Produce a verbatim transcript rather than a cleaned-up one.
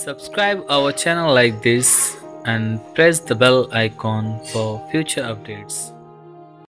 Subscribe our channel like this and press the bell icon for future updates.